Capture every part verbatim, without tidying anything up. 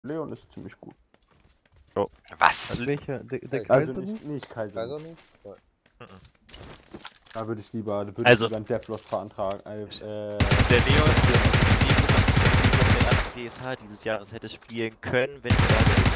Leon ist ziemlich gut. Oh. Was? Also welcher? Der, der Also Kaiser? nicht, nicht Kaiser. Kaiser nicht? Ja. Da würde ich lieber, da würde Also- ich lieber einen Deathloss verantragen. Äh, äh, Der Leon, der auf der ersten P S H dieses Jahres hätte spielen können, wenn er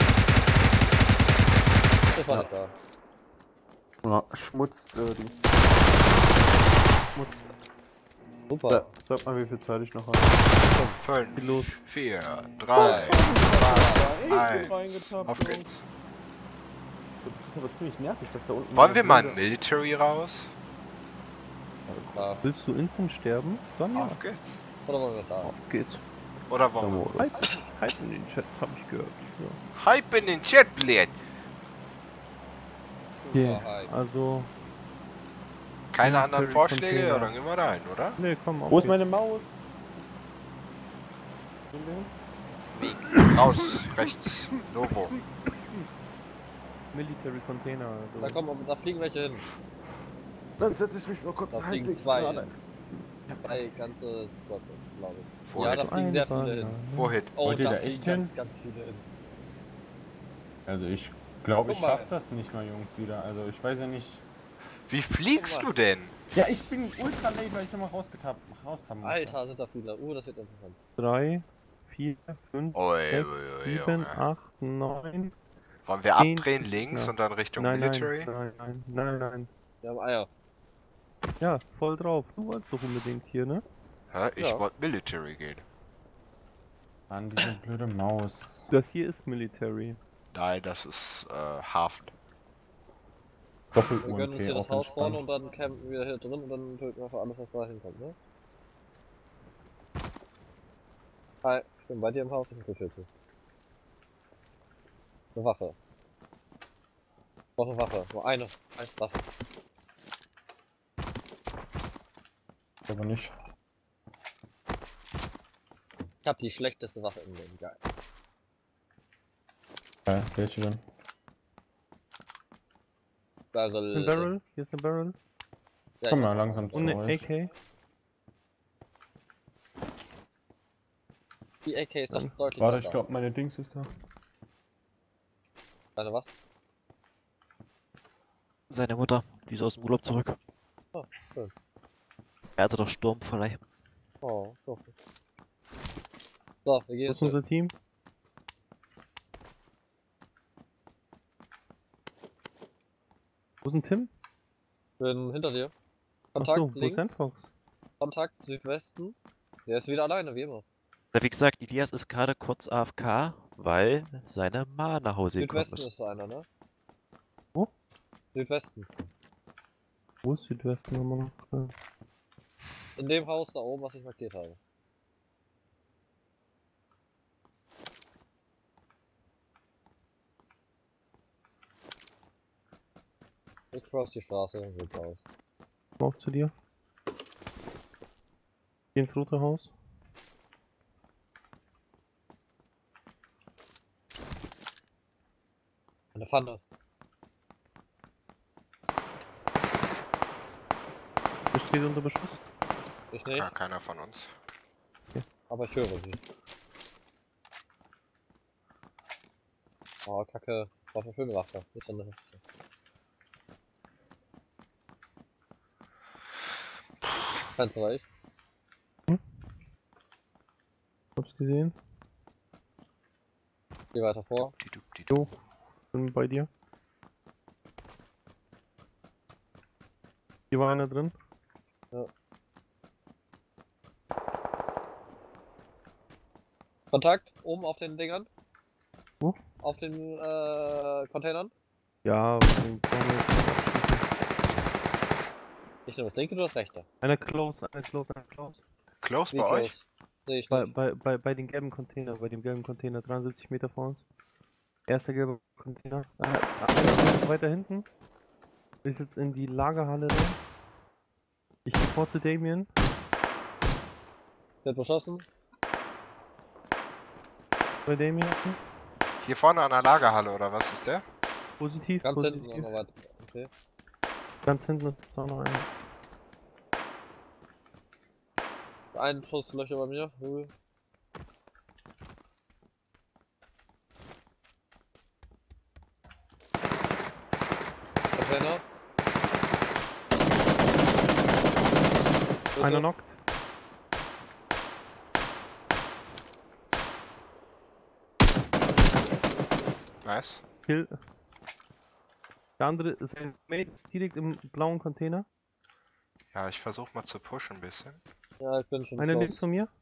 Ich war Ja. nicht da. ja, Schmutz, Dirty. Schmutz. Super. Ja, sag mal, wie viel Zeit ich noch habe. Fünf, vier, drei, zwei, eins. reingetappt, Auf Jungs. geht's. Das ist aber ziemlich nervig, dass da unten... Wollen wir mal ein Military raus? Ja. Willst du instant sterben? Dann ja. Auf geht's. Oder wollen wir da? Auf geht's. Oder wollen wir... Modus. Hype in den Chat, hab ich gehört. Ja. Hype in den Chat, blöd! Yeah. Hi. Also, Keine anderen Military Vorschläge? Container. Ja, dann gehen wir rein, oder? ne, komm auf. Wo ist geht's. meine Maus? Raus, rechts, Novo. Military Container. Also. Da kommen, da fliegen welche hin. Dann setze ich mich mal kurz Da fliegen halbwegs zwei gerade. hin. Drei ganze Squads, glaube ich. Wohin? Ja, da fliegen sehr viele hin. Wohin? Oh, Wollt ihr da da fliegen echt hin? ganz, ganz viele hin. Also ich glaube, ich Guck mal. schaff das nicht mal, Jungs, wieder. Also ich weiß ja nicht... Wie fliegst Guck mal. du denn? Ja, ich bin ultra late, weil ich nochmal rausgetappt, raustappen musste. Alter, sind da viele. Uh, das wird interessant. drei, vier, fünf, Ui, sechs, ui, ui, sieben, Junge. acht, neun. Wollen wir zehn, abdrehen links ja. und dann Richtung Nein, nein, Military? nein, nein, nein, nein. Wir haben Eier. Ja, voll drauf. Du wolltest doch unbedingt hier, ne? Hä? Ich Ja. wollte Military gehen. Mann, diese blöde Maus. Das hier ist Military. Nein, das ist äh, Hafen. Doppel Wir gönnen uns hier das Haus vorne und dann campen wir hier drin und dann töten wir einfach alles, was da hinkommt, ne? Hi, ich bin bei dir im Haus, ich bin zur Tür zu. Eine Wache. Ich brauche eine Wache. Nur eine. Eine Wache. Aber nicht. Ich hab die schlechteste Waffe im Leben. Geil. Ja, welche denn? Barrel. Ein Barrel? Hier ist ein Barrel. Ja, Komm ich mal hab- langsam zu Und eine euch. A K. Die A K ist doch deutlich Warte, besser. ich glaube, meine Dings ist da. Deine was? Seine Mutter, die ist aus dem Urlaub zurück. Oh, schön. Er hatte doch Sturmverleih. Oh, doch. So, wir gehen Wo ist jetzt. unser Team? Wo ist denn Tim? Bin hinter dir. Ach Kontakt so, wo ist links. Sandfox? Kontakt Südwesten. Der ist wieder alleine, wie immer. Ja, wie gesagt, Ilias ist gerade kurz A F K, weil seine Ma nach Hause gekommen Südwesten ist. ist da einer, ne? Wo? Südwesten. Wo ist Südwesten immer noch? In dem Haus da oben, was ich markiert habe. Ich cross die Straße, dann geht's aus. Komm auf zu dir. Geh ins rote Haus. Eine Pfanne. Wer steht unter Beschuss? Ich nicht, Ja, keiner von uns. aber ich höre sie. Oh, Kacke. War für Filmwache. Ist eine Hüfte. Fenster war ich. Hab's gesehen. Geh weiter vor. Die, die, die, die. Jo, bin bei dir. Hier war einer drin. Kontakt, oben auf den Dingern. Wo? Auf den äh, Containern. Ja, den brauchen wir jetzt. Ich nehme das linke, du das rechte. Einer close, einer close, einer close. Close Wie bei euch? close? Sehe ich Bei, nicht. bei, bei, bei dem gelben Container, bei dem gelben Container, dreiundsiebzig Meter vor uns. Erster gelbe Container. Ah, einer weiter hinten. Ist jetzt in die Lagerhalle rein. Ich geh vor zu Damien. Wird beschossen. Bei Damien. Hier vorne an der Lagerhalle, oder was ist der? Positiv, Ganz positiv. hinten noch weiter. Okay. Ganz hinten ist auch noch einer. Ein Schusslöcher bei mir. Cool. Container. Einer knockt. Nice. Kill. Der andere, sein Mate ist direkt im blauen Container. Ja, ich versuche mal zu pushen ein bisschen. Ja, ich bin schon Einer links close. von mir.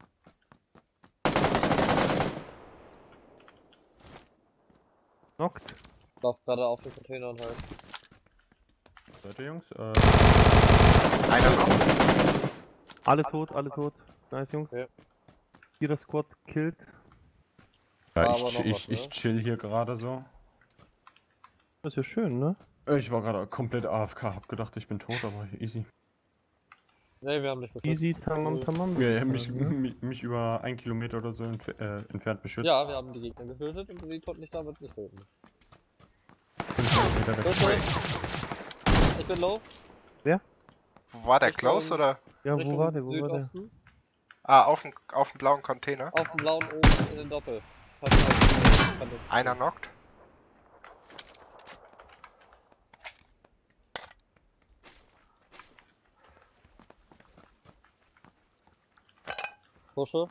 Knockt. Lauf gerade auf den Container und halt. Leute, Jungs. Äh, Einer noch. Alle tot, alle tot. Nice, Jungs. Ja. Vierer Squad killt. ja, War ich, aber noch ich, was, ne? ich chill hier gerade so. Das ist ja schön, ne? Äh, Ich war gerade komplett A F K, hab gedacht, ich bin tot, aber easy. Ne, wir haben nicht beschützt. Easy, tamam, tamam. Ja, würde ja, ich mich, sagen, ne? mich, mich über ein Kilometer oder so entf äh, entfernt beschützt. Ja, wir haben die Gegner getötet und die konnten nicht damit nicht töten. Fünf Kilometer weg. Bitte. Ich bin low. Wo war der Richtung- Klaus oder? Ja, wo Richtung war der, wo war der? Südosten. Ah, auf dem, auf dem blauen Container. Auf dem blauen oben in den Doppel. Hat halt- kann das- Einer knockt. Pusche.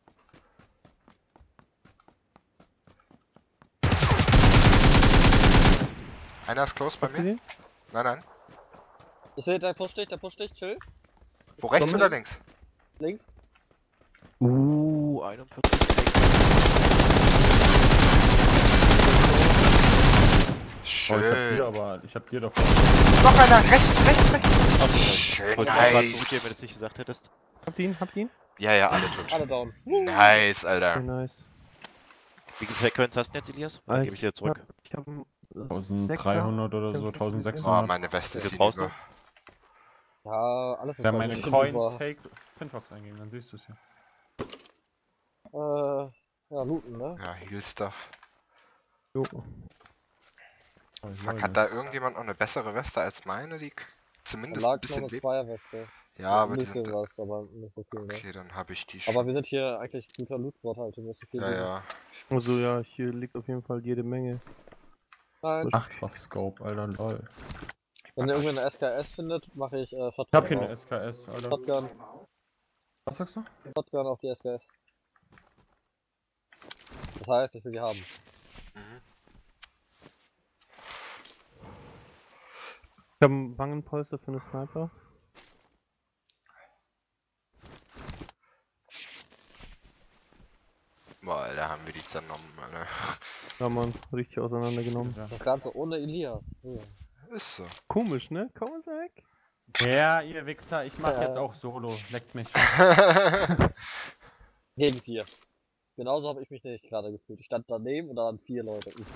Einer ist close bei Hast du mir. den? Nein, nein. Ich sehe, der pusht dich, der pusht dich, chill. Wo, rechts Doppel. oder links? Links. Uh, einundvierzig. Oh, ich hab dir Schön. aber, ich hab dir davor. Noch einer, rechts, rechts, rechts. Ich Schön, wollte gerade nice. zurückgehen, wenn du es nicht gesagt hättest. Habt ihr ihn? Habt ihr ihn? Ja, ja, alle tot. Alle down. Nice, Okay, Alter. nice. Wie viel Frequenz hast du denn jetzt, Elias? Dann Ah, gebe ich dir zurück. hab- Ich hab einen dreizehnhundert oder so, Oh, eintausendsechshundert. meine Weste Wie ist viel brauchst hinüber. Ja, alles ist Wer bei meine mir Coins super. Fake Zinfox eingeben, dann siehst du es hier. Äh, ja, looten, ne? Ja, Heal Stuff. Jo. Aber ich Fuck, weiß hat da es. irgendjemand noch eine bessere Weste als meine, die k- Da zumindest lag ein noch bisschen eine lebt? Zweierweste. Ja, aber ein die bisschen sind... was, aber nicht so viel, ne? Okay, dann habe ich die Aber schon. wir sind hier eigentlich guter Lootbot halt, wir müssen viel Ja, looten. ja. Also ja, hier liegt auf jeden Fall jede Menge. Nein, Achtfach Scope, Alter, lol. wenn ihr irgendwie eine S K S findet, mache ich äh, Ich Shotgun hab hier eine drauf. S K S, Alter. Shotgun, Was sagst du? Shotgun auf die S K S. Das heißt, ich will die haben. Mhm. Ich hab einen Wangenpolster für eine Sniper. Boah, Alter, haben wir die zernommen, Alter. Ja, man, richtig auseinandergenommen. Das Ganze ohne Elias. Ja. Ist so. Komisch, ne? Komm mal weg. Ja, ihr Wichser, ich mach Ja. jetzt auch Solo. Leckt mich. Gegen vier. Genauso habe ich mich nicht gerade gefühlt. Ich stand daneben und da waren vier Leute. Uff.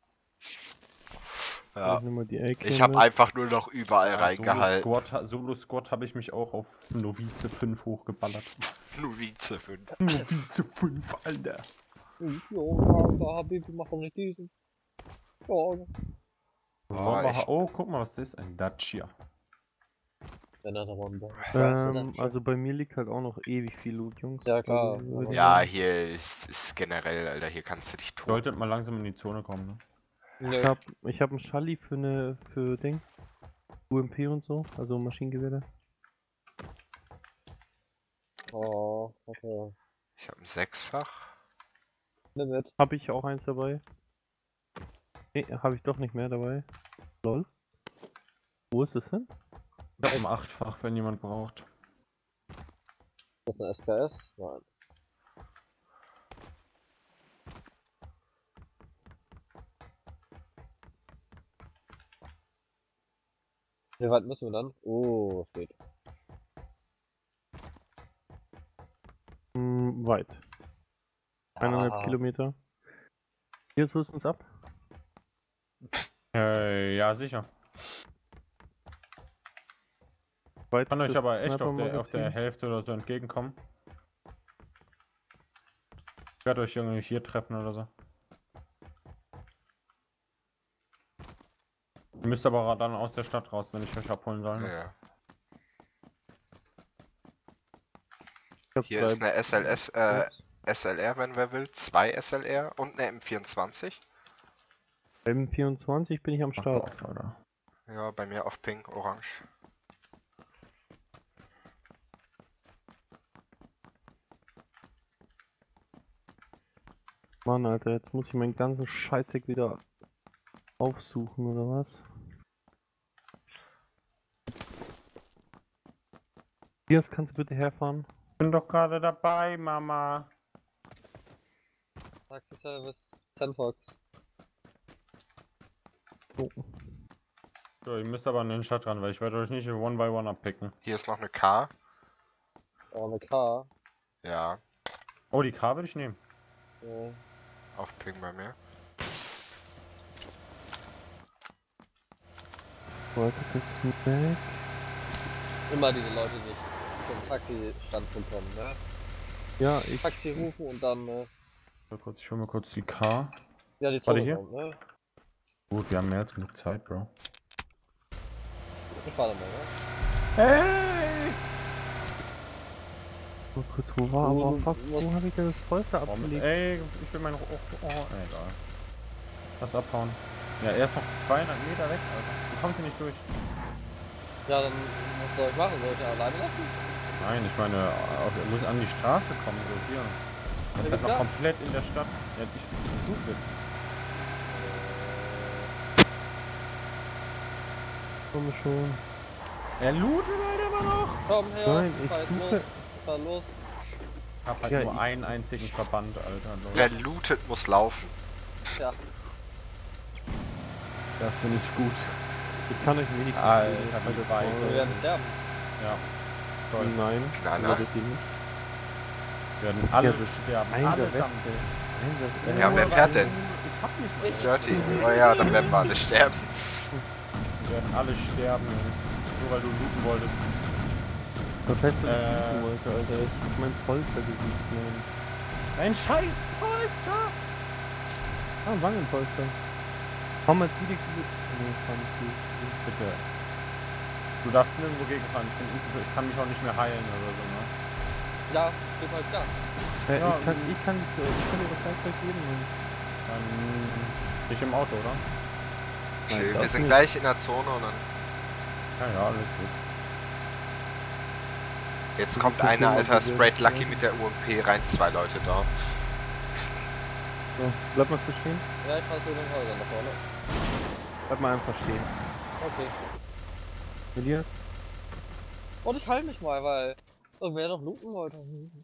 Ja. Ich, nehm mal die A K Ich habe mit. einfach nur noch überall Ja, reingehalten. Solo-Squad Solo Squad habe ich mich auch auf Novize fünf hochgeballert. Novize fünf. Novize fünf, Alter. Uff, ja, Habibi, mach doch nicht diesen. Ja, Oh, ich- Oh, guck mal, was das ist. Ein Dacia. wenn er nochmal ein Ähm, also bei mir liegt halt auch noch ewig viel Loot, Jungs. Ja, klar. Also, würde ich Ja, sagen. hier ist, ist generell, Alter, hier kannst du dich tot. Solltet mal langsam in die Zone kommen, ne? Ich hab, ich hab einen Schalli für ne, für Ding. U M P und so, also Maschinengewehre. Oh, okay. Ich habe ein Sechsfach. Nimm mit. Hab ich auch eins dabei. Ne, habe ich doch nicht mehr dabei. Lol. Wo ist es hin? Ich hab ein Achtfach, wenn jemand braucht. Das ist eine S K S? Nein. Wie weit müssen wir dann? Oh, es geht. Hm, weit. Eineinhalb Ah. Kilometer. Hier holst du uns ab. Äh, ja, sicher. Weit Kann euch das aber echt auf der, Sniper-Magazin. auf der Hälfte oder so entgegenkommen. Ich werde euch irgendwie hier treffen oder so. Ihr müsst aber dann aus der Stadt raus, wenn ich euch abholen soll. Ja, Ne? ja. Ich hab Hier drei- ist eine S L S, äh, S L R, wenn wer will. Zwei S L R und eine M vierundzwanzig. M vierundzwanzig bin ich am Ach Start. Gott, Alter. Ja, bei mir auf Pink, Orange. Mann, Alter, jetzt muss ich meinen ganzen Scheißeck wieder aufsuchen, oder was? Elias, kannst du bitte herfahren? Bin doch gerade dabei, Mama. Taxi Service, Zenfox. Oh. So, ihr müsst aber an den Stadt ran, weil ich werde euch nicht one by one abpicken. Hier ist noch eine K. Oh, eine K. Ja, Oh, die K würde ich nehmen. Ja. auf Ping bei mir. Wollte das weg? Immer diese Leute, die nicht zum Taxistand bekommen, ne? Ja, ich. Taxi rufen und dann, äh, So, kurz, ich hol mal kurz die K. ja, die Warte, Zone hier? kommt, ne? Gut, wir haben mehr als genug Zeit, Bro. Ich fahr da mal, ne? Hey! Oh, kurz, wo war Du aber fuck, musst- wo hab ich denn das Polster Warum, abgelegt? ey, ich will meine... Oh, oh, oh, egal. Lass abhauen. Ja, er ist noch zweihundert Meter weg, Alter. Du kommst hier nicht durch. Ja, dann, was soll ich machen? Soll ich ihn alleine lassen? Nein, ich meine, auf, er muss an die Straße kommen, so hier. Das ist halt noch das? komplett in der Stadt. Ja, ich suche jetzt. Komm schon. Er lootet halt immer noch! Komm her, Nein, ich fahr jetzt suche- los. Fahr los. Ich hab halt Ja, nur ich- einen einzigen Verband, Alter. Leute. Wer lootet, muss laufen. Ja, Das finde ich gut. Ich kann euch wenig Alter, erzählen, wie weil das weit war- wir werden sterben. Ja. Toll. Nein, Nein, werdet nein. ihr nicht. Wir werden alle Ja, sterben. Ein der Allesamt. Weste. Ein der Weste. Ja, wer fährt denn? Ich hab nicht mal. Dirty. Oh ja, dann werden wir alle sterben. Wir werden alle sterben, Jungs. Nur weil du looten wolltest. Was heißt das, Äh. äh, wollte, Alter? Ich hab mein Polster gesiegt, Mann. Ein scheiß Polster! Ah, Wangenpolster. Komm mal direkt diese... Nee, fahr nicht gut. Bitte. Du darfst nirgendwo gegenfahren. Ich, bin instant- ich kann mich auch nicht mehr heilen oder so, ne? Ja, gib halt Gas. Äh, Ja, ich kann, ich kann nicht so, ich kann dir das Werkzeug geben, Mann. Dann bin ich im Auto, oder? Okay, das wir sind nicht. gleich in der Zone und dann. Ja, ja, alles gut. Jetzt Das kommt ist einer, so Alter, motiviert, sprayt Lucky ja. mit der U M P rein, zwei Leute da. So, bleib mal so stehen. Ja, ich fahr zu den Häusern da vorne. Bleib mal einfach stehen. Okay. Elias? Und ich halte mich mal, weil irgendwer noch looten wollte.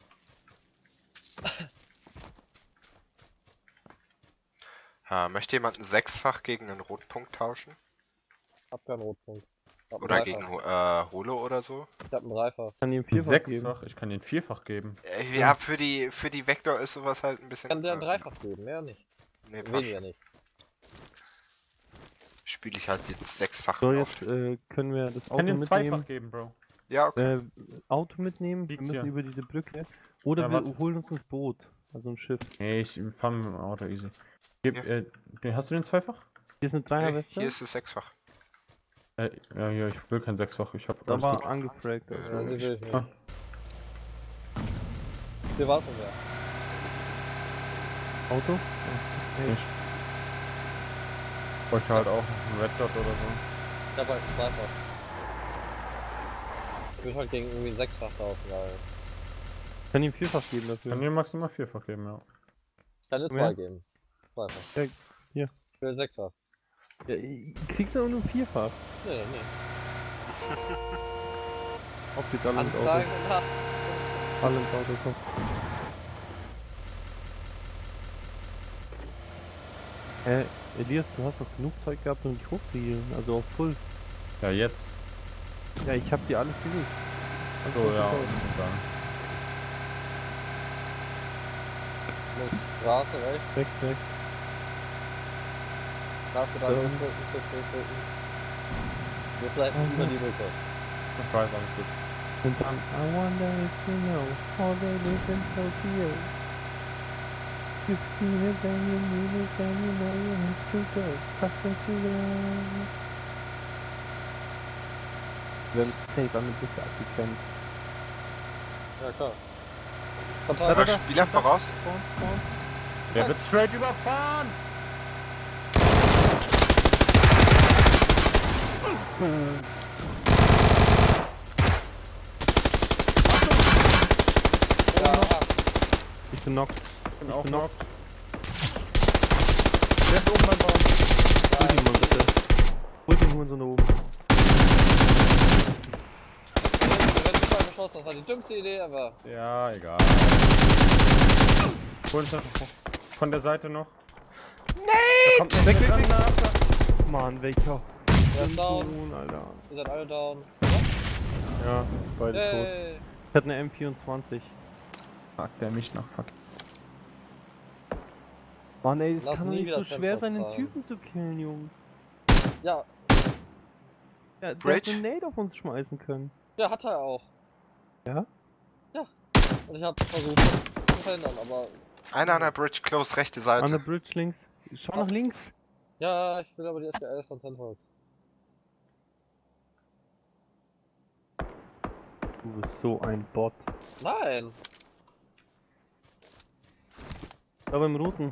Ja, möchte jemand einen Sechsfach gegen einen Rotpunkt tauschen? Hab keinen Rotpunkt. Hab einen Oder Dreifach. gegen äh, Holo oder so? Ich hab einen Dreifach. Ich kann ihm Ein vierfach geben. Sechsfach, ich kann den vierfach geben. Äh, ja, für die für die Vector ist sowas halt ein bisschen. Ich kann dir ein äh, Dreifach geben, mehr nicht. Nee, Weniger nicht. spiele ich halt jetzt sechsfach So, auf. jetzt äh, können wir das Ich Auto kann den zweifach mitnehmen. geben, Bro. Ja, okay. Äh, Auto mitnehmen, wir Liegt müssen hier. über diese Brücke. Oder Ja, wir warte. holen uns ein Boot. Also ein Schiff. Nee, ich fahr mit dem Auto easy. Gib, Ja. äh, nee, hast du den zweifach? Hier ist eine Nee, Dreierweste. hier ist es sechsfach. Äh, ja, ja, ich will kein sechsfach, ich hab da alles war gut. angefragt. Ja. Ja, die will ich nicht. Ah. Hier war's schon mehr. Auto? Ach, okay. Ich bräuchte halt auch einen Red Dot oder so. Ich hab halt einen Dreifach. Ich will halt gegen irgendwie ein Sechsfach laufen, weil. Ich kann ihm vierfach geben Kann dafür. dir maximal vierfach geben, ja. Ich kann dir Mehr? zwei geben. Zweifach. Ja, hier. Ich will Sechsfach. Ja, ich- kriegst du aber nur vierfach. Nee, nee. Auf geht's alle ins Auto. Anzeigen und Alle ins Auto, komm. Hä, Elias, du hast doch genug Zeug gehabt, um dich hochzuhielen. Also auf Full. Ja, jetzt. Ja, ich hab dir alles gelegt. Alles So, ja. aufgebaut. Und dann. muss Straße rechts. Weg, weg. Straße da So. drücken, drücken, drücken, drücken. Muss halt Mhm. über die Brücke. Ich weiß, alles gut. Und dann, I wonder if you know how they live in Tokyo. You've seen it, then you need it, then you know you have to go. Fast as you want. Wir haben safe an der Brücke abgeklemmt. Ja, klar. Da, da, Kontakt. da. Äh, Spieler voraus. Spawn, spawn. Der wird straight überfahren! Ja, ah, Ich bin knockt. Ich bin Ich auch bin knocked. Der ist oben beim Baum. Hol ihn mal bitte. Hol den Hurensohn da oben. wenn du mal geschossen hast, das war die dümmste Idee, aber. Ja, egal. Hol uns einfach von der Seite noch. Nee! Da kommt noch Weg, eine weg, weg. Granate. Mann, welcher. Der ist down. Hurensohn, Alter. Ihr seid alle down. Ja, beide tot. Yay! Ich hatte eine M vierundzwanzig. Fuck, der mich noch, fuck. Mann ey, es Lass kann doch nie nicht wieder so schwer sein, den Zentrums Typen zu killen, Jungs. Ja, Ja, der Bridge? hätte einen Nade auf uns schmeißen können. ja, hat er auch. Ja? Und ich hab versucht zu verhindern, aber. Einer an der Bridge, close, rechte An der Seite. Bridge links. Schau nach links. Ja, ich will aber die S G S von Zentrums. Du bist so ein Bot. Nein! Da beim Roten.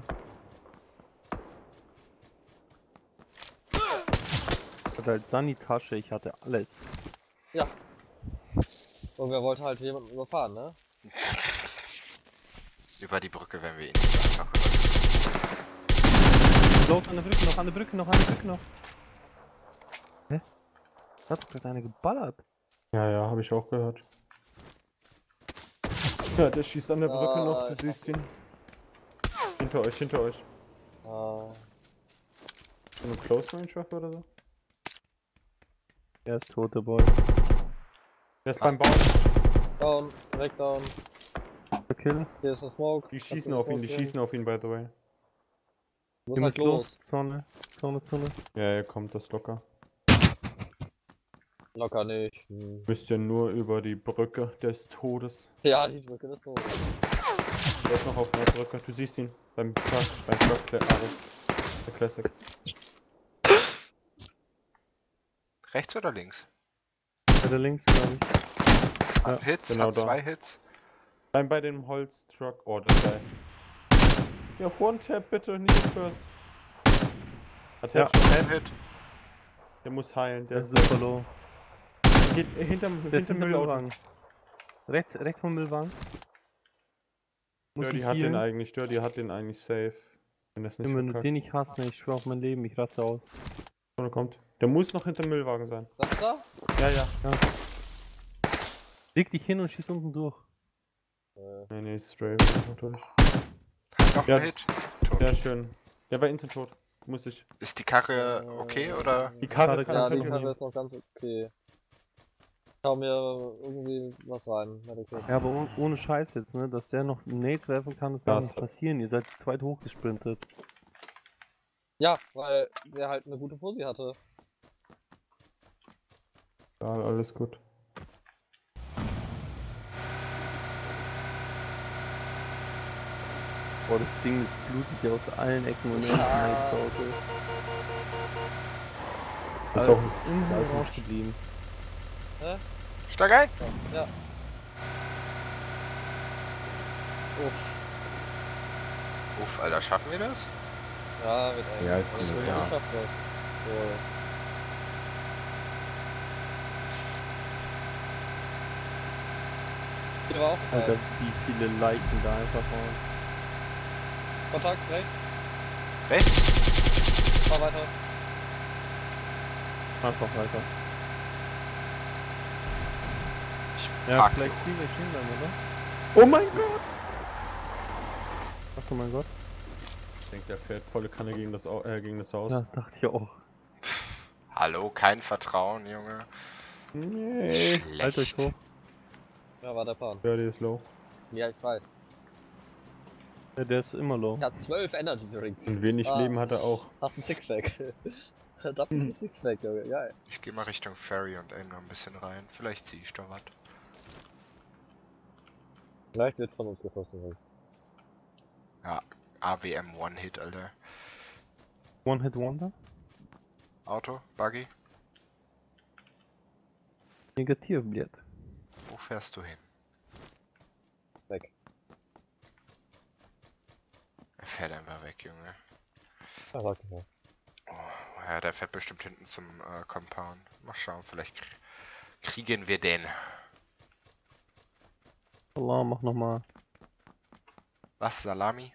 Ich hatte halt Sunny-Tasche, ich hatte alles. Ja. Und wer wollte halt jemanden überfahren, ne? Über die Brücke, wenn wir ihn nicht einfach Los, an der Brücke noch, an der Brücke noch, an der Brücke noch. Hä? Da hat doch gerade einer geballert. Ja, ja, habe ich auch gehört. Ja, der schießt an der Brücke Ah, noch, du siehst ihn. Hinter euch, hinter euch. Ah, So eine Close Range Waffe oder so? Er ist tot, der Boy. Der ist beim Baum. down, direkt down. Der Kill. Hier ist ein Smoke. Die Kannst schießen du auf ihn, Smoke die gehen? schießen auf ihn, by the way. Du musst Geh halt mit los. Zone, Zone, Zone. Ja, er kommt das locker. Locker nicht. Hm. Müsst ihr nur über die Brücke des Todes. Ja, die Brücke ist so. Der ist noch auf einer Brücke. Du siehst ihn beim Truck, beim Truck der Ares. Der Classic. rechts oder links? Weiter links, glaube ich. Hat Hits, genau hat da. zwei Hits. Nein, bei dem Holztruck. Oh, das ist geil. Ja, auf One-Tap bitte, nicht auf First. Hat Ja. Headshot. Ein Hit. Der muss heilen. Der Der ist ist super low. geht äh, hinterm, Der ist hinterm hinter Müllauto. Müllwagen. Rechts, rechts vom Müllwagen. Muss Dirty ich hat den healen? eigentlich, Dirty hat den eigentlich safe. Wenn das nicht Wenn du verkackt. den nicht hast, ne, ich schwör auf mein Leben, ich raste aus. Sonne kommt. Der muss noch hinterm Müllwagen sein. Das da? Ja, ja. Leg dich hin und schieß unten durch. Äh, Nee, nee, Stray natürlich. Hat noch Ja, einen Hit. Tot. Sehr schön. Der war instant tot. Muss ich. Ist die Karre okay oder? Die Karre Karre kann Ja, kann die ich Karre nehmen. ist noch ganz okay. Schau mir irgendwie was rein. Medical. Ja, aber ohne, ohne Scheiß jetzt, ne, dass der noch Nades werfen kann, das darf Das- nicht passieren. Ihr seid zu zweit hochgesprintet. Ja, weil der halt eine gute Posi hatte. Ja, alles gut. Boah, das Ding ist blutig hier aus allen Ecken und Enden. Ja. Nice Auto. Ist Alles auch innen alles raus gut. geblieben. Steig ein! Ja. Uff. Uff, Alter, schaffen wir das? Ja, wird eng. Ja, Also, jetzt- ich ja. schaff das. So. Hier war auch ein Alter, Teil. wie viele Leichen da einfach waren. Kontakt, rechts. Rechts? Fahr weiter. Einfach weiter. Ich Ja, pack vielleicht ihn. stehen wir stehen bleiben, oder? Oh mein Gott! Ach du mein Gott. Ich denke, der fährt volle Kanne gegen das, Au äh, gegen das Haus. Ja, dachte ich auch. Hallo, kein Vertrauen, Junge. Nee. Halt euch Schlecht. hoch. Ja, war der Plan. Dirty ist low. Ja, ich weiß. Ja, der ist immer low. Ich hab zwölf Energy Drinks. Und wenig Ah, Leben hat er auch. Hast ein Sixpack. Double Sixpack, Junge. Geil. Ich gehe mal Richtung Ferry und aim noch ein bisschen rein. Vielleicht zieh ich da was. Vielleicht wird von uns geschossen. Jungs. Ja, A W M One-Hit, Alter. One-Hit-Wonder? Auto, Buggy, Negativ, blöd. wo fährst du hin? Weg. Er fährt einfach weg, Junge. Ja, sag ich mal. Oh, Ja, der fährt bestimmt hinten zum äh, Compound. Mal schauen, vielleicht krie- kriegen wir den. Allah, mach nochmal. Was, Salami?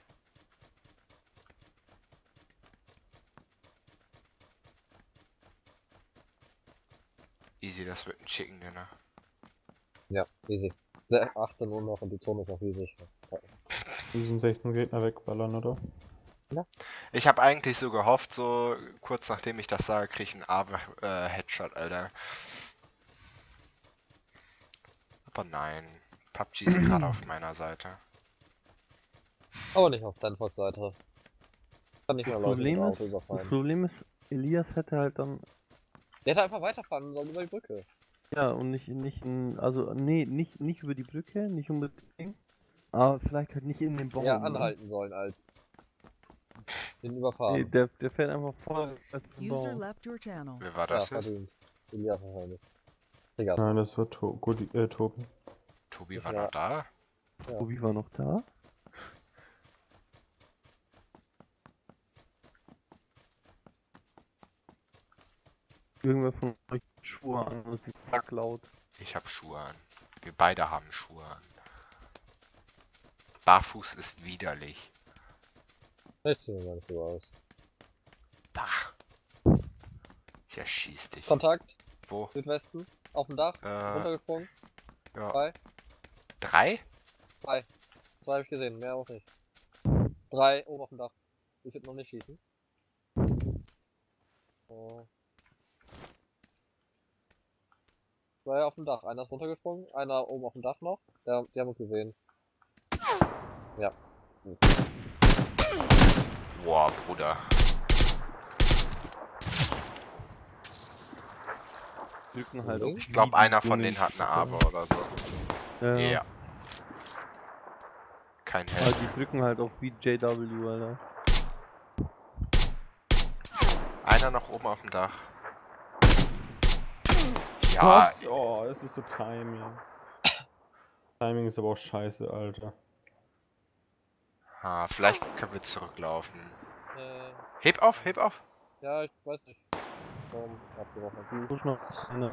Easy, das wird ein Chicken Dinner. Ja, easy. Se- achtzehn Uhr noch und die Zone ist noch riesig. Diesen sechzehn Gegner wegballern, oder? Ich habe eigentlich so gehofft, so kurz nachdem ich das sage, krieg ich einen A-Headshot, Alter. Aber nein, P U B G ist gerade auf meiner Seite. Aber nicht auf Sandfox Seite. Kann nicht Das mal Leute mit Problem, dem ist, Auto das überfallen. Problem ist, Elias hätte halt dann. Der hätte einfach weiterfahren sollen über die Brücke. Ja, und nicht, nicht, in, also, nee, nicht, nicht über die Brücke, nicht unbedingt. Aber vielleicht halt nicht in den Baum. Ja, ne? anhalten sollen als den Nee, überfahren. der, der fährt einfach voll als den User Baum. left your channel. Wer war Ja, das jetzt? verdient. Elias wahrscheinlich. Egal. Nein, das war to gut, äh, Tobi. Tobi war Ja. noch da? Tobi war noch da? Irgendwer von euch hat Schuhe an und es ist sacklaut. Ich hab Schuhe an. Wir beide haben Schuhe an. Barfuß ist widerlich. Ich zieh mir meine Schuhe aus. Bach. Ich erschieß dich. Kontakt, Wo? Südwesten, auf dem Dach, Äh, runtergesprungen. ja. Drei, Drei? zwei. Zwei habe ich gesehen, mehr auch nicht. Drei oben auf dem Dach. Ich würde noch nicht schießen. Oh. Zwei auf dem Dach. Einer ist runtergesprungen, einer oben auf dem Dach noch. Der, die haben uns gesehen. Ja. Boah, Bruder. Drücken halt Links? auf Ich glaube, die einer von Jungen. denen hat eine Aber oder so. Ja. Ja. Kein Aber Held. die drücken halt auf B J W, Alter. Einer noch oben auf dem Dach. Ja, Was? Oh, es ist so Timing. Timing ist aber auch scheiße, Alter. ha, vielleicht können wir zurücklaufen. Äh, Heb auf, heb auf. ja, ich weiß nicht. Warum abgebrochen. Push noch einer.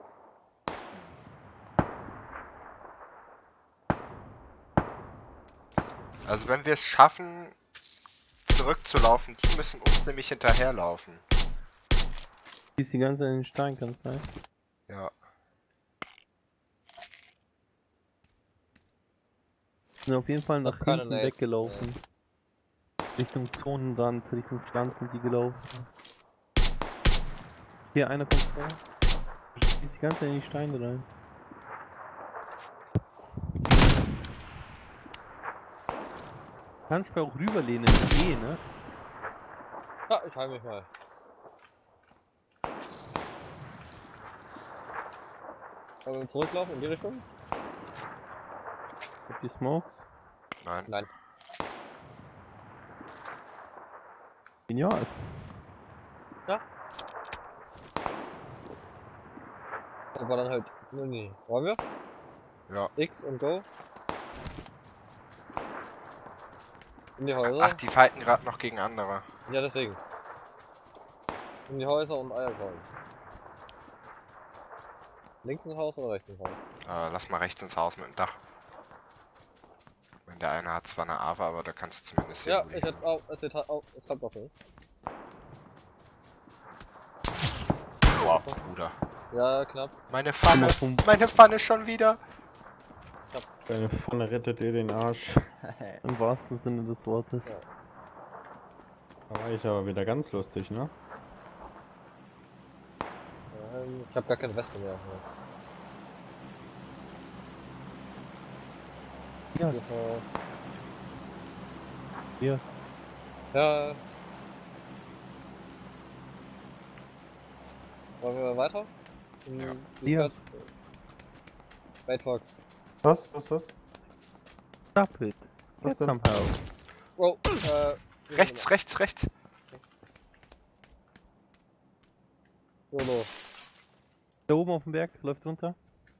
Also wenn wir es schaffen, zurückzulaufen, die müssen uns nämlich hinterherlaufen. Die ist die ganze Zeit in den Stein, kann es sein? Ja. Sind auf jeden Fall nach hab keine hinten Nades, weggelaufen. Richtung Zonenrand, Richtung Strand sind die gelaufen. Hier, einer kommt vor. Schießt die ganze Zeit in die Steine rein. Kannst du auch rüberlehnen mit E, ne? Ja, ich heim mich mal. Wollen wir zurücklaufen in die Richtung? Habt ihr Smokes? Nein. Nein. Genial. Aber dann halt. Nee, nee. Wollen wir? Ja. X und Go. In die Häuser. Ach, die fighten gerade noch gegen andere. Ja, deswegen. In die Häuser und Eier rollen. Links ins Haus oder rechts ins Haus? Äh, lass mal rechts ins Haus mit dem Dach. Wenn der eine hat zwar eine Ava, aber da kannst du zumindest sehen. Ja, wo die ich hätte auch. Es wird auch. Es kommt doch nicht. Boah, Bruder. Ja, knapp. Meine Pfanne, Immer vom- meine Pfanne schon wieder. Deine Pfanne rettet dir den Arsch. Im wahrsten Sinne des Wortes. Ja. Da war ich aber wieder ganz lustig, ne? Ähm, ich habe gar keine Weste mehr. Ja, Ja. hier. Ja. Wollen wir weiter? In Ja. die Ja. Stadt? Wait, Fox. Was? Was? Was? Stop it. Was Get denn? some help. Oh, äh. Rechts, rechts, rechts. Jolo. Da oben auf dem Berg, läuft runter.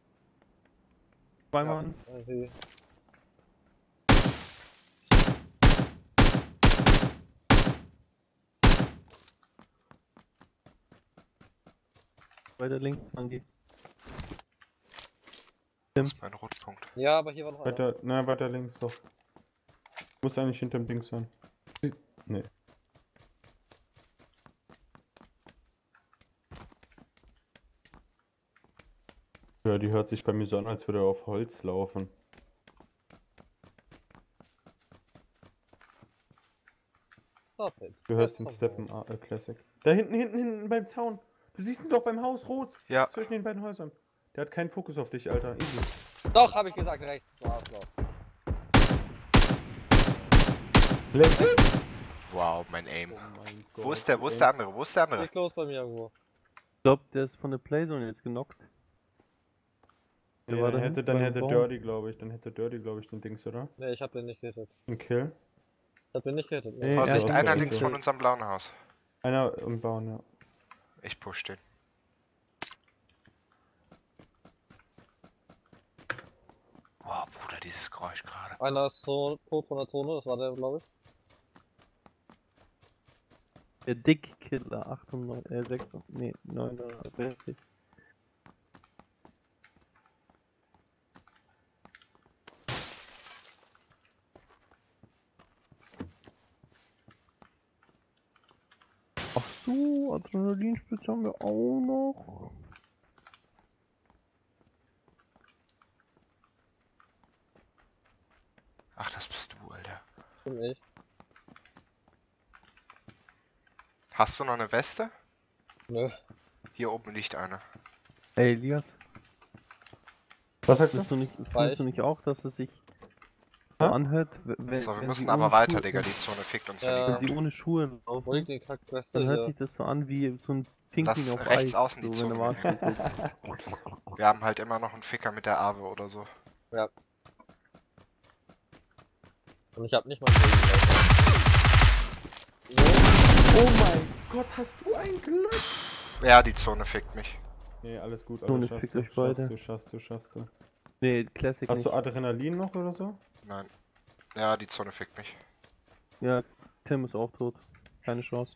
Zwei Mann. Ja, sie. Weiter links, Andy. Das ist mein Rotpunkt. Ja, aber hier war noch einer. Weiter, na, weiter links doch. Muss eigentlich hinterm Ding sein. Nee. Ja, die hört sich bei mir so an, als würde er auf Holz laufen. Stop it. Du hörst That's den so Steppen, ah, äh, Classic. Da hinten, hinten, hinten beim Zaun. Du siehst ihn doch beim Haus, rot. Ja. Zwischen den beiden Häusern. Der hat keinen Fokus auf dich, Alter. Easy. gut. Doch, habe ich gesagt, rechts. Du Arschloch. Classic? Wow, mein Aim. Oh mein Gott. Wo ist der, wo ist der andere, wo ist der andere? Liegt los bei mir irgendwo. Ich glaube, der ist von der Playzone jetzt genockt. Der Nee, war dann da hätte, hinten dann beim hätte Baum. Dirty, glaube ich. Dann hätte Dirty, glaube ich, den Dings, oder? Ne, ich hab den nicht gehittet. Ein Kill. Ich hab den nicht gehittet. Nee, Nee. er Vorsicht, ist einer so- links so- von unserem blauen Haus. Einer im Bauen, ja. Ich push den. Wow, Bruder, dieses Geräusch gerade. Einer ist so tot von der Zone, das war der, glaube ich. Der Dickkiller, achtundneunzig, äh, sechs, nee, neunundsechzig. Ach so, Adrenalinspritze haben wir auch noch. Ach, das bist du, Alter. Bin ich. Hast du noch eine Weste? Nö. Hier oben liegt eine. Ey, Elias, Was sagst du? findest du nicht, Weiß. findest du nicht auch, dass es sich so Hä? anhört, w- wenn, So, wir wenn müssen sie aber ohne weiter, Schuhe- Digga. Die Zone fickt uns, Ja. wenn die Wenn kommt. sie ohne Schuhe Wo laufen, liegt die Kackweste dann hört hier? sich das so an wie so ein Pinkeln Lass auf rechts Eis, außen die so, wenn Zone der Marsch ist. Wir haben halt immer noch einen Ficker mit der Ave oder so. Und ich hab nicht mal einen Oh mein Gott, hast du ein Glück! Ja, die Zone fickt mich. Nee, alles gut, Zone alles schaffst fickt du, euch schaffst beide. du, schaffst du, schaffst du. Nee, Classic Hast nicht. du Adrenalin noch oder so? Nein. Ja, die Zone fickt mich. Ja, Tim ist auch tot. Keine Chance.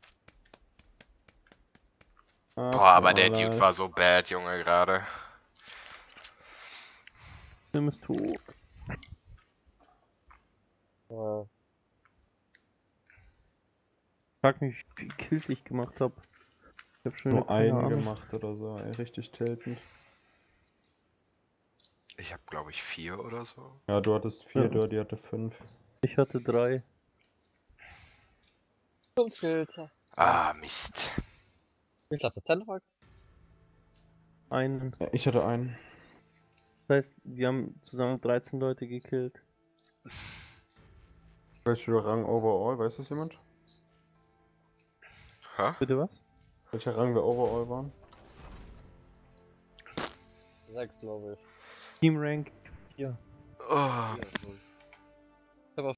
Ach, Boah, aber der Alter. Dude war so bad, Junge, gerade. Tim ist tot. Ja. Frag mich, wie viele Kills ich gemacht habe. Ich hab schon Nur wieder keine einen Ahnung. gemacht oder so, ey, richtig tiltend. Ich habe, glaube ich, vier oder so. Ja, du hattest vier, Ja. Dirty hatte fünf. Ich hatte drei. Fünf Kills. Ah, Mist. Wie viel hat der Zentrax? Einen. Ja, ich hatte einen. Das heißt, die haben zusammen dreizehn Leute gekillt. Welcher Rang overall, weiß das jemand? Hä? Bitte was? Welcher Rang wir overall waren? Sechs, glaube ich. Team Rank vier. Oh, Vier, glaub ich.